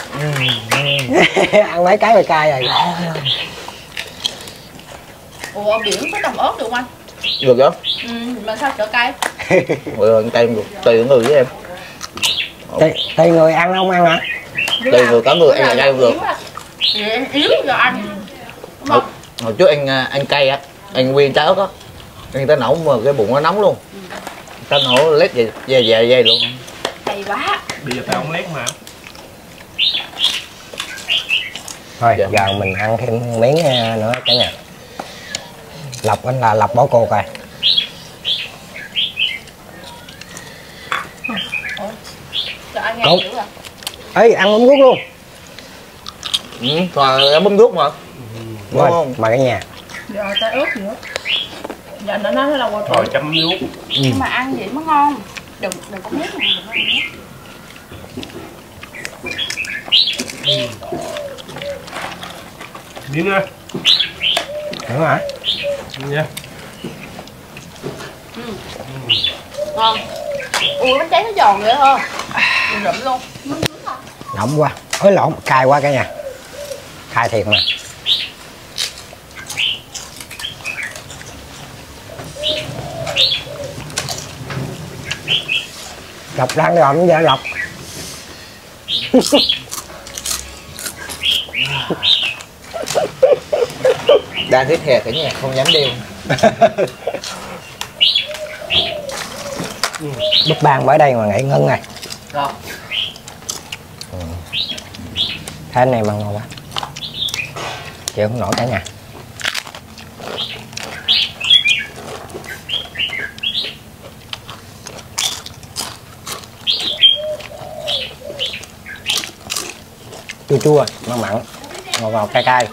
Ăn mấy cái rồi cay rồi. Ủa biển có trồng ớt được không anh? Được đó. Ừ, mà sao chở cay? Rồi cây tùy người với em. Tùy, tùy người ăn không ăn hả? Tùy người có người ăn là cay không được. Vậy em yếu rồi anh. Đúng Hồi, không? hồi trước anh ăn cay á, anh nguyên trái ớt á, anh ta nấu mà cái bụng nó nóng luôn. Ta nấu lết về về về về luôn. Hay quá. Bây giờ tao không lét mà. Thôi Dạ. giờ mình ăn thêm miếng nữa cả nhà. Lọc anh là lọc bỏ cột rồi. Cho anh nghe Đúng. chữ à? Ê ăn mắm ruốc luôn. Ừ, toàn bấm thuốc mà. Đúng Rồi, không? mà cả nhà. Giờ tay ớt nữa. Giờ nó nói là qua Rồi chấm nước. nhưng mà ăn vậy mới ngon. Đừng đừng có biết này, đừng có biết. Miếng ơi. Đúng hả? Nha. Ngon. Ui bánh tráng nó giòn vậy thôi. Rụm luôn. Nóng quá. Ôi lộn, cay quá cả nhà. Cay thiệt mà. Lọc đang rồi không giờ lọc. Đang thích hè cả nhà không dám đeo. Búp ban ở đây mà ngậy ngân này. Rồi. Cái này mà ngon quá. Chịu không nổi cả nhà. Chua chua, mặn mặn, ngọt ngọt cay cay.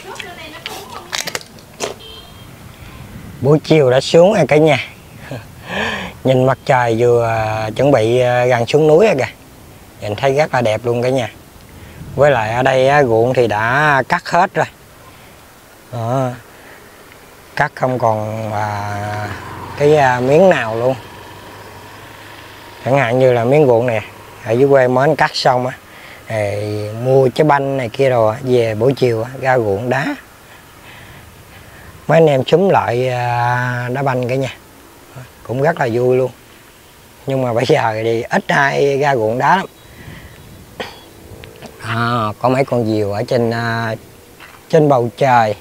Buổi chiều đã xuống rồi cả nhà. Nhìn mặt trời vừa chuẩn bị gần xuống núi rồi kìa. Nhìn thấy rất là đẹp luôn cả nhà. Với lại ở đây ruộng thì đã cắt hết rồi. Đó. Cắt không còn à, cái à, miếng nào luôn. Chẳng hạn như là miếng ruộng nè, ở dưới quê mới cắt xong á, thì mua trái banh này kia rồi về buổi chiều ra ruộng đá. Mấy anh em xúm lại à, đá banh cả nhà. Cũng rất là vui luôn. Nhưng mà bây giờ thì ít ai ra ruộng đá lắm. À, có mấy con diều ở trên à, trên bầu trời.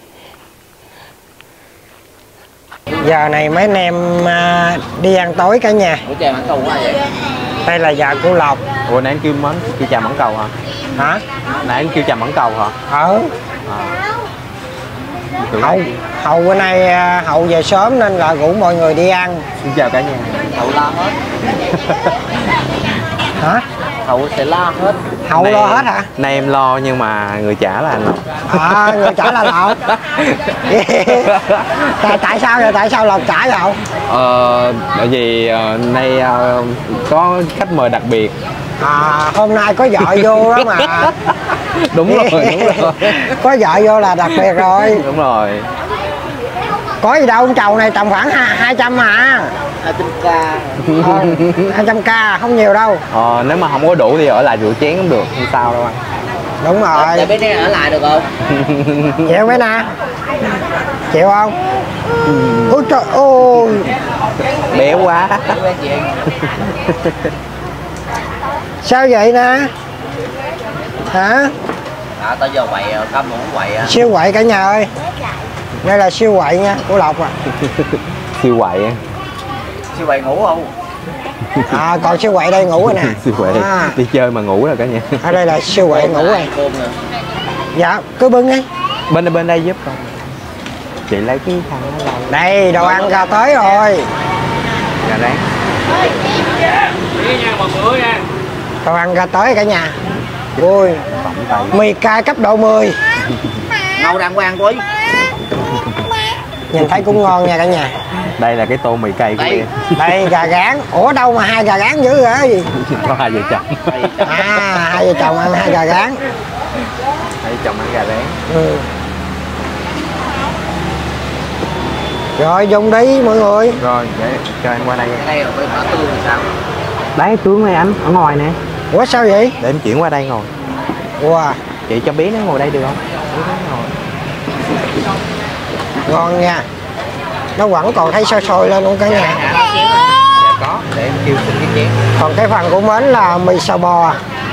Giờ này mấy anh em à, đi ăn tối cả nhà. Ủa trời mặn cầu quá vậy? Đây là già của Lộc. Ủa nãy anh kêu món kêu trà mãng cầu hả? Hả? Nãy anh kêu trà mãng cầu hả? Ờ. Hậu, hậu bữa nay à, Hậu về sớm nên là rủ mọi người đi ăn. Xin chào cả nhà. Hậu lo hết. Hả? Hậu sẽ lo hết. Hậu Này- lo hết hả? Nay em lo nhưng mà người trả là anh Lộc. À, người trả là Lộc. tại, tại sao vậy? Tại sao Lộc trả vậy Hậu? Ờ, bởi vì ờ, nay ờ, có khách mời đặc biệt. À, hôm nay có vợ vô đó mà. Đúng rồi, đúng rồi. Có vợ vô là đặc biệt rồi. Đúng rồi. Có gì đâu, chầu này tầm khoảng hai trăm hả? hai trăm k. Ờ, hai trăm k không nhiều đâu. Ờ, nếu mà không có đủ thì ở lại rửa chén cũng được, không sao đâu anh. Đúng rồi. Để bé này ở lại được không? Chịu mấy nè? Chịu không? Ôi trời ơi. Bé quá. Bé chị em. Sao vậy nè? Hả? À, tao giờ quậy không muốn quậy à. Siêu quậy cả nhà ơi. Đây là siêu quậy nha, của Lộc à. Siêu quậy. Siêu quậy ngủ không? À, còn siêu quậy đây ngủ rồi nè. Siêu quậy À, đi chơi mà ngủ rồi cả nhà. ở đây là siêu quậy ngủ rồi. Cơm nè. Dạ, cứ bưng đi. Bên đây bên đây giúp con. Chị lấy cái thằng nó lâu. Đây, đồ ăn ra tới rồi. Dạ đấy. Đồ ăn ra tới cả nhà. Ui, Tổng tay. mì cay cấp độ mười. Ngâu đang quen quý. Nhìn thấy cũng ngon nha cả nhà. Đây là cái tô mì cay của Đây. em. Đây gà rán. Ủa đâu mà hai gà rán dữ vậy? Có hai vợ chồng. À, hai vợ chồng ăn hai gà rán. Hai vợ chồng ăn gà rán. Ừ. Rồi dùng đi mọi người. Rồi, để cho em qua đây. Cái này là với phở tương thì sao? Đấy, tướng này anh, ở ngoài nè. Ủa sao vậy? Để em chuyển qua đây ngồi. Wow, Chị cho bé nó ngồi đây được không? Bé nó ngồi. ngon nha. Nó vẫn còn thấy sôi sôi lên luôn cả nhà. Dạ có, để em kêu xin cái chén. Còn cái phần của Mến là mì xào bò.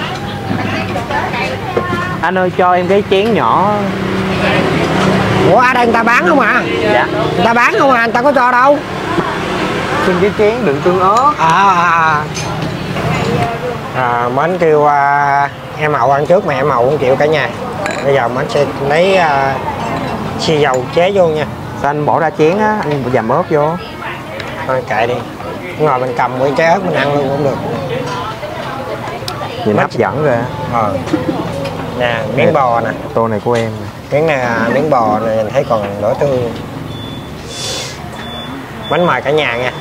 Anh ơi cho em cái chén nhỏ. Ủa ở đây người ta bán không à? Dạ. Người ta bán không à, người ta có cho đâu. Xin cái chén đựng tương ớt. À, à, à. à Mến kêu à, em Hậu ăn trước mà em Hậu không chịu cả nhà. Bây giờ Mến sẽ lấy à, xì dầu chế vô nha. Sao anh bỏ ra chén á, anh dầm ớt vô. Thôi kệ đi. Ngồi mình cầm cái trái ớt mình ăn luôn cũng được. Nhìn hấp dẫn rồi. Ờ. Nè, miếng bò nè. Tô này của em. Miếng này là miếng bò này mình thấy còn đỏ tươi. Bánh mời cả nhà nha.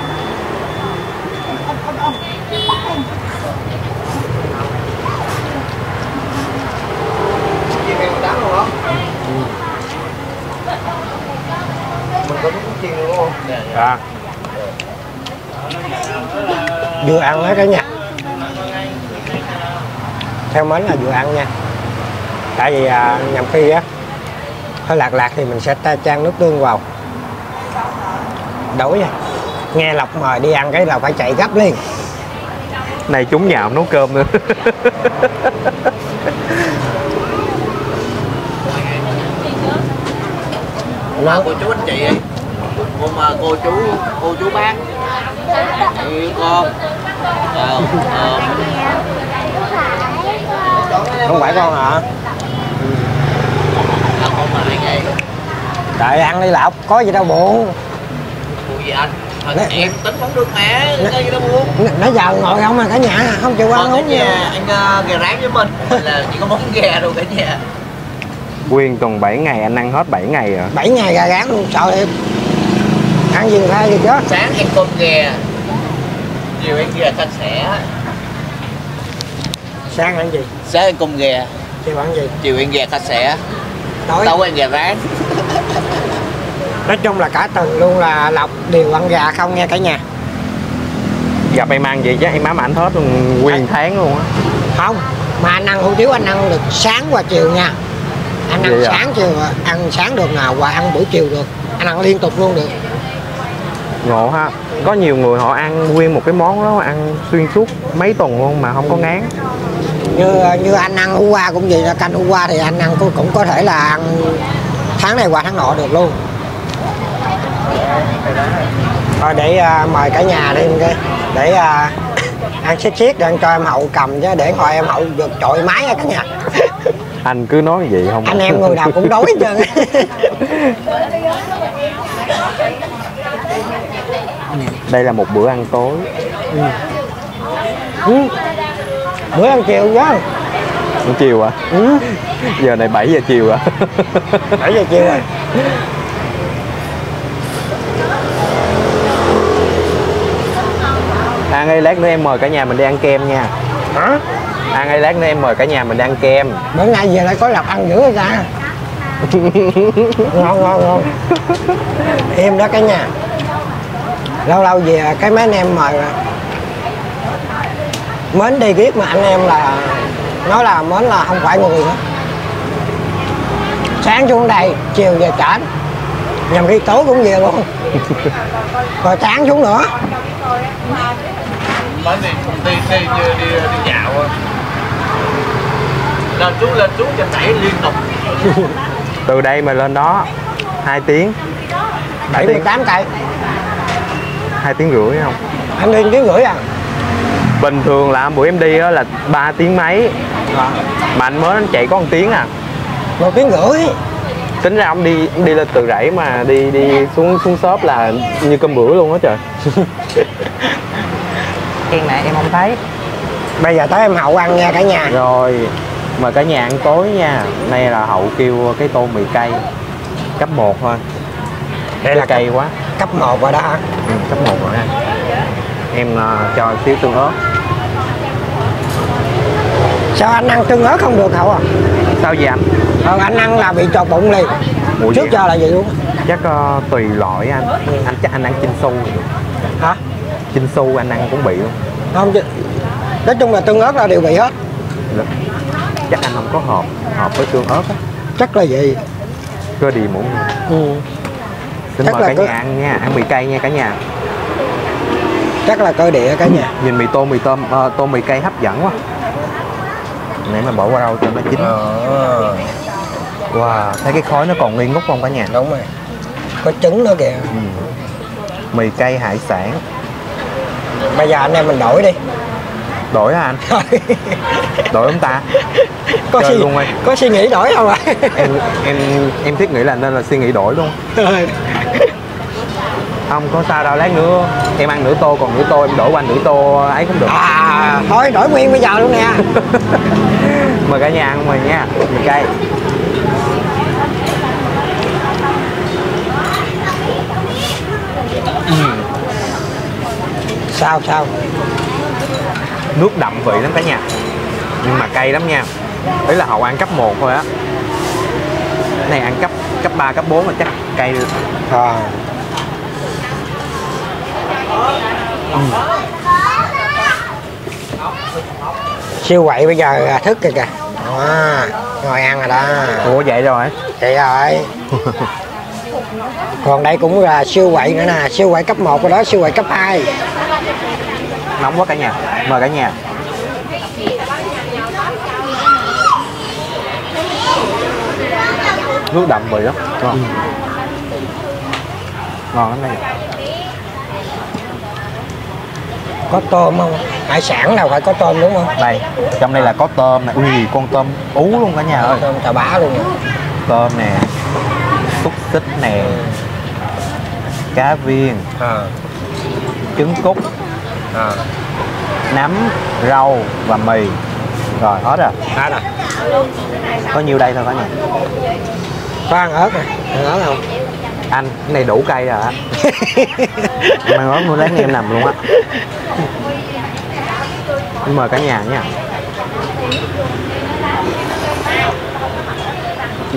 Mình có đúng chiên luôn không? Dạ. Vừa ăn đó cả nhà. Theo Mến là vừa ăn nha. Tại vì à, nhầm khi á hơi lạc lạc thì mình sẽ ta chan nước tương vào. Đổi nha. Nghe Lộc mời đi ăn cái là phải chạy gấp liền. Này chúng nhà không nấu cơm nữa. Mà cô chú anh chị ấy. Cô mà cô chú cô chú bác yêu con. Ờ, ờ. Không phải con hả? À, con mà anh ấy. Đợi ăn đi Lộc, có gì đâu buồn. Phụ gì anh? Thật em tính không được mà, có gì đâu buồn. Nãy giờ ngồi không mà cả nhà, không chịu ăn uống nha. nha. Anh uh, gà rán với mình, mình là chỉ có món gà đâu cả nhà. Nguyên tuần bảy ngày anh ăn hết bảy ngày rồi. bảy ngày gà rán luôn, sợ em. Ăn gì thay gì chứ. Sáng ăn cơm gà, chiều ăn gà sạch sẽ. Sáng ăn gì? Sáng ăn cơm gà, Chiều ăn gì? chiều ăn gà sạch sẽ. Tối. Tối ăn gà rán. Nói chung là cả tuần luôn là Lộc đều ăn gà không nha cả nhà. Gặp em ăn vậy chứ em ám ảnh hết luôn nguyên tháng luôn á. Không, mà anh ăn hủ tiếu anh ăn được sáng và chiều nha. Anh ăn Vậy à? sáng chiều, ăn sáng được nào và ăn buổi chiều được. Anh ăn liên tục luôn được. Ngộ ha. Có nhiều người họ ăn nguyên một cái món đó ăn xuyên suốt mấy tuần luôn mà không có ngán. Như như anh ăn hủ qua cũng vậy, là canh hủ qua thì anh ăn cũng, cũng có thể là ăn tháng này qua tháng nọ được luôn. Thôi để uh, mời cả nhà đi cái để uh, ăn xiết xiết để cho em Hậu cầm chứ để hồi em Hậu được chọi máy nha cả nhà. Anh cứ nói vậy không. Anh em người nào cũng đói hết trơn. Đây là một bữa ăn tối. Ừ. Ừ. Bữa ăn chiều chứ. Ăn chiều à? Ừ. Giờ này bảy giờ chiều à? bảy giờ chiều rồi. Ăn ơi lát nữa em mời cả nhà mình đi ăn kem nha. Hả? Ăn ơi lát nữa em mời cả nhà mình đi ăn kem. Bữa nay về lại có Lộc ăn dữ rồi ta. Ngon ngon ngon. Em đó cả nhà. Lâu lâu về cái mấy anh em mời Mến đi riết mà anh em là nói là Mến là không phải người nữa. Sáng xuống đây, chiều về trển. Nhằm khi tối cũng về luôn. Rồi sáng xuống nữa. Mới đi đi đi đi, đi, đi dạo lên xuống lên xuống cho đẩy liên tục. Từ đây mà lên đó hai tiếng. bảy mươi tám cây. Hai tiếng rưỡi không? Anh đi tiếng rưỡi à? Bình thường là buổi em đi đó là ba tiếng mấy. À. Mà anh mới anh chạy có một tiếng à. Một tiếng rưỡi. Tính ra ông đi đi lên từ rẫy mà đi đi xuống xuống shop là như cơm bữa luôn á trời. Ken này em không thấy. Bây giờ tới em Hậu ăn nha cả nhà. Rồi mời cả nhà ăn tối nha. Đây là Hậu kêu cái tô mì cay cấp một thôi. Đây là cay quá. Cấp một rồi đó. Ừ, cấp một rồi ha. Em uh, cho xíu tương ớt. Sao anh ăn tương ớt không được hậu à? Sao vậy anh? Ờ, anh ăn là bị trột bụng liền. Ủa Trước vậy giờ là vậy luôn. Chắc uh, tùy loại anh. Anh chắc anh ăn chin su. Hả? Chin su anh ăn cũng bị luôn. Không chứ. Nói chung là tương ớt là đều bị hết. Được. Chắc anh không có hợp hợp với tương ớt á. Chắc là vậy. Cơ đi muỗng. Ừ. Xin Chắc mời là cả cơ... nhà ăn nha, ăn mì cay nha cả nhà. Chắc là cơ địa cả nhà. Nhìn mì tôm mì tôm uh, tôm mì cay hấp dẫn quá. Nãy mà bỏ qua rau cho nó chín. Ờ. Wow, thấy cái khói nó còn nghi ngút không cả nhà? Đúng rồi. Có trứng nữa kìa. Ừ. Mì cay hải sản. Bây giờ anh em mình đổi đi. Đổi hả anh? Đổi không ta? Có Chơi suy, luôn ơi. có suy nghĩ đổi không ạ? À? em em em thiết nghĩ là nên là suy nghĩ đổi luôn. Không có sao đâu, lát nữa em ăn nửa tô, còn nửa tô em đổi qua nửa tô ấy cũng được. À thôi đổi nguyên bây giờ luôn nè. Mời cả nhà ăn mời nha, mì cay. Sao sao? Nước đậm vị lắm cả nhà, nhưng mà cay lắm nha. Đấy là Hậu ăn cấp một thôi á. Cái này ăn cấp cấp ba, cấp bốn là chắc cay được. À. Ừ. Siêu quậy bây giờ thức kìa kìa. À, ngồi ăn rồi đó. Ủa vậy rồi? Vậy rồi. Còn đây cũng là siêu quậy nữa nè, siêu quậy cấp một rồi đó, siêu quậy cấp hai. Nóng quá cả nhà, mời cả nhà. Nước đậm vị lắm, đúng không? Ừ. Ngon lắm đây. Có tôm không? Hải sản nào phải có tôm đúng không? Đây, trong đây là có tôm nè, ui con tôm ú luôn cả nhà ơi. Tôm chà bá luôn. Tôm nè, xúc xích nè, cá viên, À. trứng cút, À. nấm, rau và mì. Rồi hết rồi. Hết rồi. Có nhiêu đây thôi cả nhà. Có ăn ớt nè, ăn ớt không? Anh, cái này đủ cay rồi á. Em ăn ớt luôn, lát em nằm luôn á. Mời cả nhà nha. Ừ.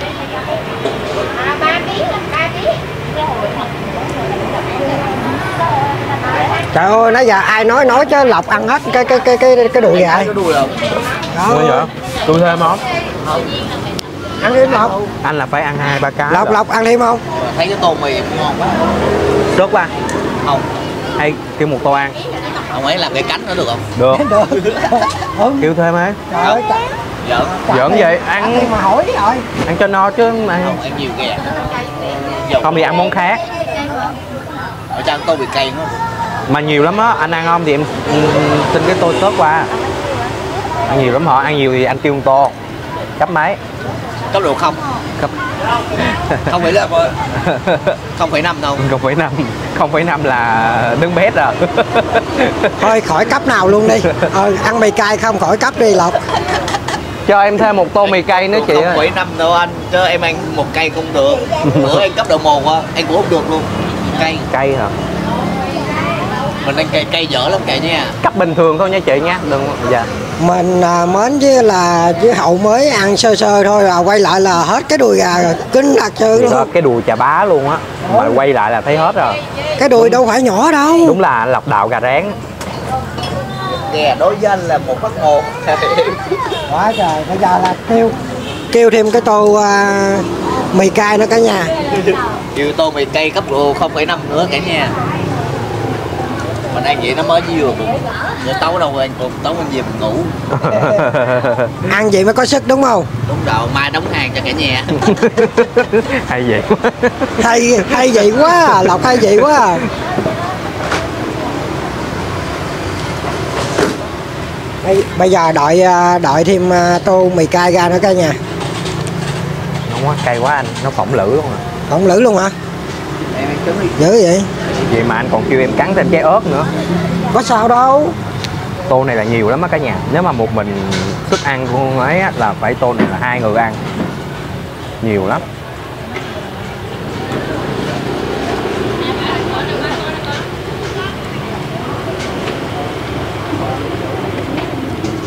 Trời ơi, nãy giờ ai nói nói chứ Lộc ăn hết cái cái cái cái cái đùi vậy? Cái đùi đâu? Đó. Vậy? Tôi thêm không? Ăn thêm Lộc. Anh là phải ăn hai ba cái. Lộc Lộc ăn thêm không? Thấy cái tô mì cũng ngon quá. Rớt qua. Không. Hay kêu một tô ăn. Ông ấy làm cái cánh nữa được không? Được. Được. Kêu thêm ấy. Trời ơi, Giỡn. Giỡn vậy ăn mà hỏi rồi. ăn cho no chứ mà. Không, ăn nhiều kìa. Không thì ăn món khác. Ở trong tô bị cay nữa. Mà nhiều lắm á, anh ăn không thì em xin cái tô sốt qua. Ăn nhiều lắm họ, ăn nhiều thì anh kêu một tô. Cấp mấy? Cấp độ không? Cấp Không phải là không phẩy năm đâu. không phẩy năm, không phẩy năm là đứng bét rồi. Thôi khỏi cấp nào luôn đi. Ờ, ăn mì cay không khỏi cấp đi Lộc. Cho em thêm một tô mì cay nữa chị Không ơi. phẩy năm đâu anh, chứ em ăn một cây cũng được. Bữa em cấp độ một á, anh cũng không được luôn. Cay. Cay hả? Mình ăn cây cây dở lắm cả nha. Cấp bình thường thôi nha chị nha, đừng dạ. Mình à, mến chứ là chứ Hậu mới ăn sơ sơ thôi là quay lại là hết cái đùi gà rồi, kinh thật sự Đó, luôn. cái đùi chà bá luôn á. Mà quay lại là thấy hết rồi. Cái đùi đâu phải nhỏ đâu. Đúng là lọc đạo gà rán. Ghè đối với anh là một phát một. Quá trời, bây giờ là kêu kêu thêm cái tô à, mì cay nữa cả nhà. Kêu tô mì cay cấp độ không phẩy năm nữa cả nhà. Mình ăn vậy nó mới vừa bụng. Giờ tối đâu anh cũng tối anh về mình ngủ. Ăn vậy mới có sức đúng không? Đúng rồi, mai đóng hàng cho cả nhà. Hay vậy quá. Hay hay vậy quá à, Lộc hay vậy quá à. Bây, bây giờ đợi đợi thêm tô mì cay ra nữa cả nhà. Không quá, cay quá anh, nó phỏng lử luôn à. Không lử luôn hả? Em ăn trứng đi. Dữ vậy? Vậy mà anh còn kêu em cắn thêm trái ớt nữa. Có sao đâu. Tô này là nhiều lắm á cả nhà. Nếu mà một mình sức ăn của ấy á, là phải tô này là hai người ăn. Nhiều lắm.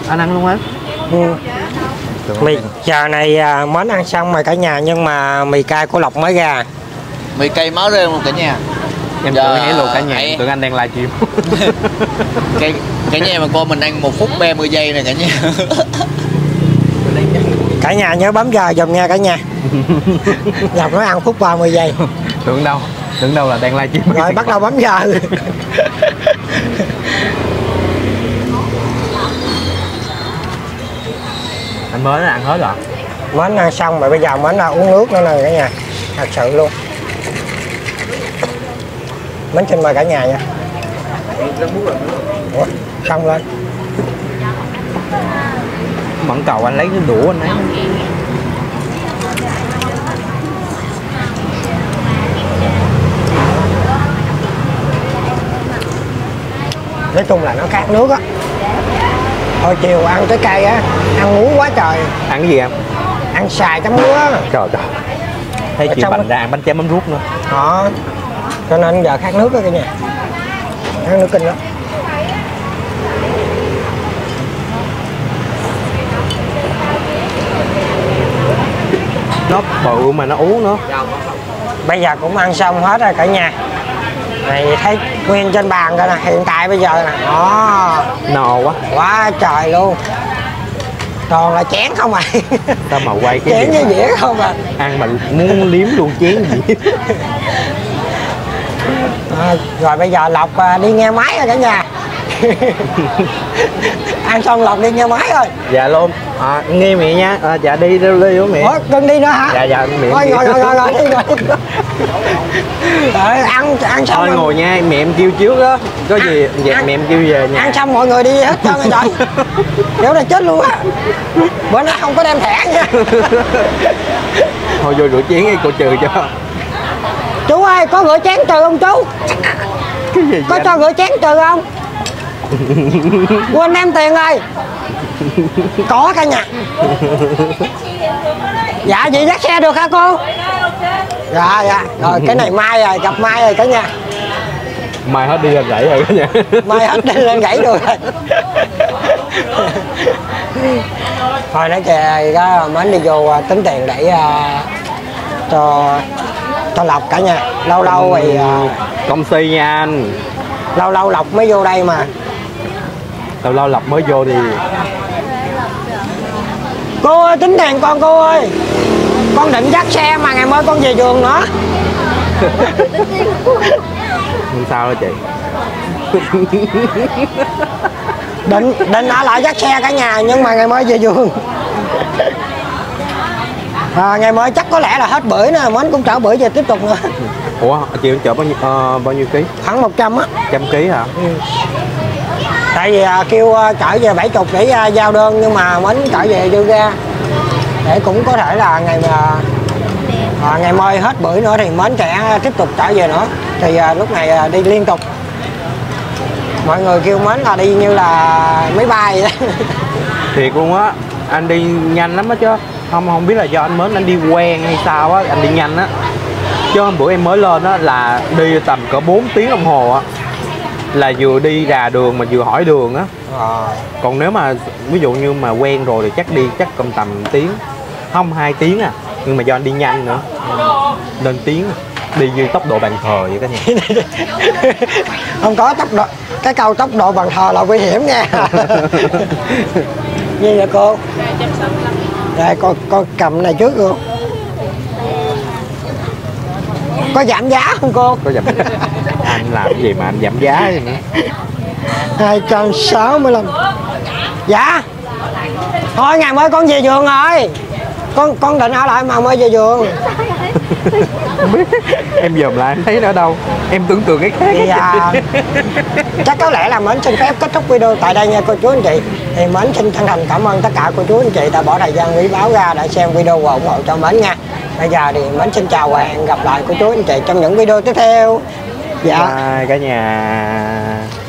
Anh ăn luôn á. Ừ. Mì giờ này à, mến ăn xong rồi cả nhà, nhưng mà mì cay của Lộc mới ra. Mì cay máu rêu luôn cả nhà. Em Giờ tưởng hé luôn cả nhà, hãy- em tưởng anh đang livestream. Cái cả nhà mà coi mình ăn một phút ba mươi giây nè cả nhà. Cả nhà nhớ bấm giờ dùm nha cả nhà. Lộc nói ăn phút ba mươi giây. Tưởng đâu, tưởng đâu là đang livestream. Rồi bắt đầu bấm giờ. Anh mới ăn hết rồi. Mến ăn xong rồi bây giờ mến là uống nước nữa nè cả nhà. Thật sự luôn. Mến xin mời cả nhà nha. Ủa, xong lên. Mẫn cầu anh lấy cái đũa anh ấy. Nói chung là nó khác nước á. Hồi chiều ăn trái cây á, ăn muối quá trời. Ăn cái gì em? Ăn xài chấm muối á. Trời trời. Thấy Ở chị trong Bành á. ra ăn bánh chém mắm ruốc nữa. Đó. Cho nên giờ khác nước á cả nhà. Khác nước kinh đó. Nó bự mà nó uống nữa. Bây giờ cũng ăn xong hết rồi cả nhà. Này thấy nguyên trên bàn coi nè, hiện tại bây giờ nè. Đó. No quá. Quá trời luôn. Toàn là chén không à. Sao mà quay cái Chén gì với mà dĩa không à. ăn mà muốn liếm luôn chén gì. À, rồi bây giờ Lộc à, đi nghe máy rồi cả nhà. Ăn xong Lộc đi nghe máy rồi. Dạ luôn. À, nghe mẹ nha. À, dạ đi đi đi với mẹ. Ủa, cưng đi nữa hả? Dạ dạ mẹ. Thôi ngồi ngồi ngồi ngồi đi ngồi. Rồi, ăn ăn xong Thôi rồi. ngồi nha, mẹ em kêu trước đó. Có gì dạ, ăn- mẹ em kêu về nhà. Ăn xong mọi người đi hết trơn rồi trời. Kiểu này chết luôn á. Bữa nay không có đem thẻ nha. Thôi vô rửa chén đi cô trừ cho. Chú ơi, có rửa chén trừ không chú? Cái gì Có vậy cho rửa chén trừ không? Quên đem tiền rồi. Có cả nhà. Dạ chị dắt xe được hả cô? Dạ dạ. Rồi cái này mai rồi, gặp mai rồi cả nhà. Mai hết đi lên rẫy rồi cả nhà. Mai hết đi lên gãy rồi. Thôi nói kìa đó, mến đi vô à, tính tiền để à, cho cho Lộc cả nhà. Lâu lâu thì à, Công ty nha anh. lâu lâu Lộc mới vô đây mà. Lâu lâu Lộc mới vô thì Cô ơi tính tiền con cô ơi. Con định dắt xe mà ngày mai con về giường nữa. không sao đâu chị. Định định ở lại dắt xe cả nhà nhưng mà ngày mai về giường. À, ngày mai chắc có lẽ là hết bưởi nè, mến cũng chở bưởi về tiếp tục nữa. Ủa chị chở bao nhiêu ờ, bao nhiêu ký? Khoảng một trăm á. Trăm ký hả? Tại vì à, kêu à, chở về bảy chục để à, giao đơn, nhưng mà mến chở về dư ra để cũng có thể là ngày mà à, ngày mai hết bưởi nữa thì mến sẽ tiếp tục trở về nữa, thì à, lúc này à, đi liên tục. Mọi người kêu mến là đi như là máy bay vậy đó. Thiệt luôn á, anh đi nhanh lắm á chứ. Không không biết là do anh Mến anh đi quen hay sao á, anh đi nhanh á. Chứ hôm bữa em mới lên á là đi tầm cỡ bốn tiếng đồng hồ á. Là vừa đi rà đường mà vừa hỏi đường á. À, Còn nếu mà ví dụ như mà quen rồi thì chắc đi chắc cầm tầm tiếng. Không hai tiếng à. Nhưng mà do anh đi nhanh nữa nên tiếng đi như tốc độ bàn thờ vậy cả nhà. không có tốc độ, cái câu tốc độ bằng thờ là nguy hiểm nha. Như vậy cô. Đây con con cầm này trước luôn. Có giảm giá không cô? Có giảm anh làm cái gì mà anh giảm giá vậy nữa. hai trăm sáu mươi lăm. Dạ. Thôi ngày mới con về giường rồi. Con con định ở lại mà mới về giường. Em dòm lại em thấy nó đâu. Em tưởng tượng cái khác. Thì à, chắc có lẽ là Mến xin phép kết thúc video tại đây nha cô chú anh chị. Thì Mến xin chân thành cảm ơn tất cả cô chú anh chị đã bỏ thời gian quý báu ra để xem video và ủng hộ cho Mến nha. Bây giờ thì Mến xin chào và hẹn gặp lại cô chú anh chị trong những video tiếp theo. Dạ. Bye cả nhà.